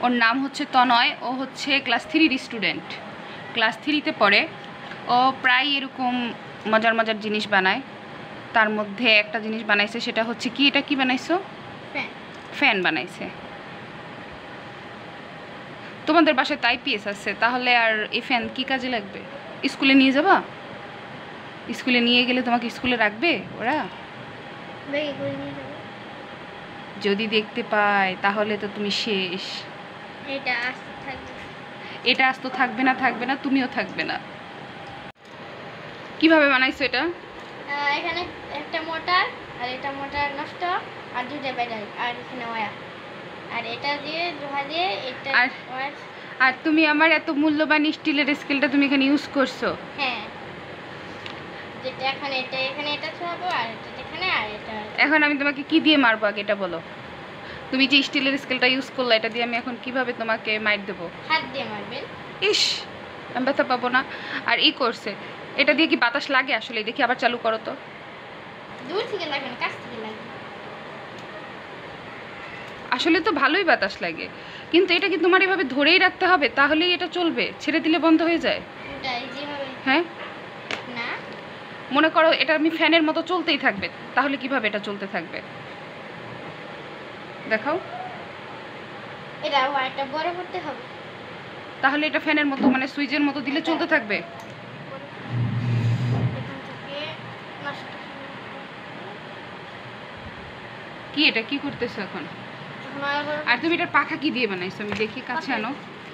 ওর নাম হচ্ছে তনয়। ও হচ্ছে ক্লাস 3-র স্টুডেন্ট, ক্লাস 3-তে পড়ে। ও প্রায় এরকম মজার মজার জিনিস বানায়। তার মধ্যে একটা জিনিস বানাইছে, সেটা হচ্ছে কি, এটা কি বানাইছো? ফ্যান বানাইছে। তোমাদের বাসায় তাই পিএস আছে, তাহলে আর এই ফ্যান কি কাজে লাগবে? স্কুলে নিয়ে যাবা? স্কুলে নিয়ে গেলে তোমাকে স্কুলে রাখবে ওরা? যদি দেখতে পায় তাহলে তো তুমি শেষ। এটা আস্ত থাকবে না, তুমিও থাকবে না। কিভাবে বানাইছো এটা? এখানে একটা মোটর, আর এটা মোটর নষ্ট, আর দুটো ব্যাটারি, আর এখানে ওয়্যার, আর এটা দিয়ে লোহা দিয়ে এটা। আর তুমি আমার এত মূল্যবান স্টিলের স্কেলটা তুমি এখানে ইউজ করছো? হ্যাঁ, যেটা এখানে এটা ছাড়াবো, আর এটা এখানে, আর এটা। এখন আমি তোমাকে কি দিয়ে মারবো আগে এটা বলো। তুমি যে স্টিলের স্কেলটা ইউজ করলে, এটা দিয়ে আমি এখন কিভাবে তোমাকে মাইর দেবো? হাত দিয়ে মারবেন। ইস, আমি ব্যথা পাবো না? আর করছে, এটা দিয়ে কি বাতাস লাগে আসলে? দেখি আবার চালু করো তো। দূর থেকে লাগে না, কাছ থেকে লাগে। আসলে তো ভালোই বাতাস লাগে, কিন্তু এটা কি তোমার এভাবে ধরেই রাখতে হবে তাহলেই এটা চলবে? ছেড়ে দিলে বন্ধ হয়ে যায়? হ্যাঁ, না, মনে করো এটা আমি ফ্যানের মতো চলতেই থাকবে, তাহলে কিভাবে এটা চলতে থাকবে? দেখাও। এটা ওয়্যারটা বড় করতে হবে, তাহলে এটা ফ্যানের মতো, মানে সুইচের মতো দিলে চলতে থাকবে। কি এটা কি করতেছো এখন? আর তুমি এটার পাখা কি দিয়ে বানাইছো? আমি দেখি, কাছে আনো।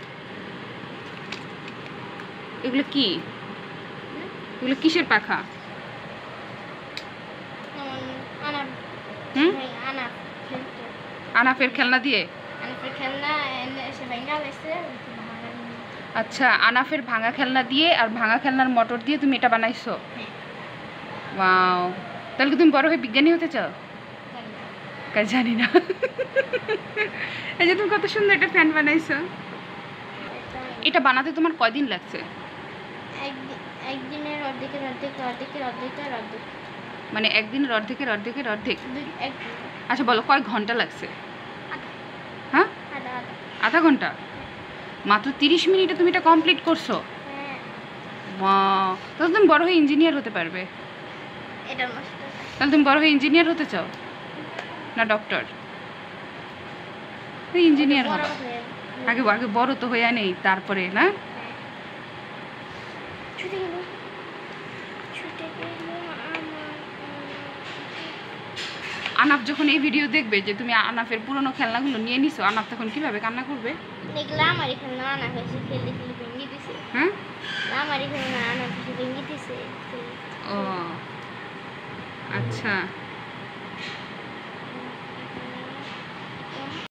এগুলো কি? এগুলো কিসের পাখা? আনাফের খেলনা দিয়ে? আচ্ছা, আনাফের ভাঙা খেলনা দিয়ে আর ভাঙা খেলনার মোটর দিয়ে তুমি এটা বানাইছো? ওয়াও, তাহলে কি তুমি বড় হয়ে বিজ্ঞানী হতে চাও? জানি না। এই যে তুমি কত সুন্দর একটা ফ্যান বানাইছো। এটা বানাতে তোমার কয়দিন লাগছে? একদিনের অর্ধেকের অর্ধেক। মানে একদিনের অর্ধেকের অর্ধেক। আচ্ছা বলো, কয় ঘন্টা লাগছে? হ্যাঁ, আধা ঘন্টা। মাত্র 30 মিনিটে তুমি এটা কমপ্লিট করছো? ওয়াও, তাহলে তুমি বড় হয়ে ইঞ্জিনিয়ার হতে পারবে। তাহলে তুমি বড় হয়ে ইঞ্জিনিয়ার হতে চাও না ডক্টর? ইঞ্জিনিয়ার হবা। আগে বড় তো হইয়া নেই, তারপরে না? আনাফ যখন এই ভিডিও দেখবে যে তুমি আনাফের পুরনো খেলনাগুলো নিয়ে নিছো, আনাফ তখন কিভাবে কান্না করবে? দেখলাম আর খেলনা আনাফ এসে খেলে ভেঙে দিছে। হ্যাঁ, আমার খেলনা আনাফ এসে ভেঙে দিছে। ও আচ্ছা।